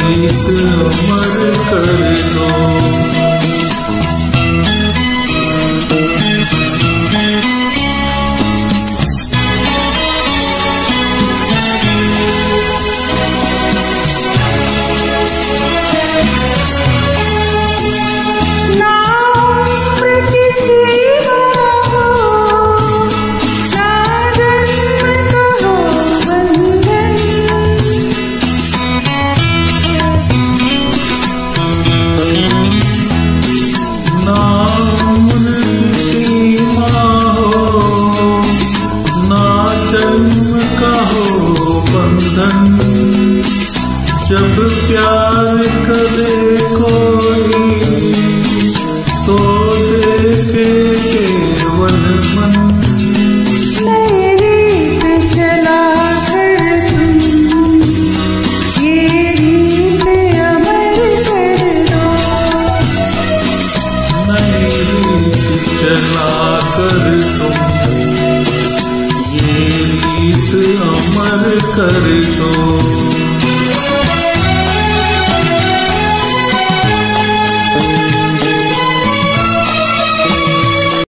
रीत अमर कर दो। जब प्यार करे कोई तो देखे केवल मन। नई रीत चला कर तुम ये रीत अमर कर दो। नई रीत चला कर तुम ये रीत अमर कर दो।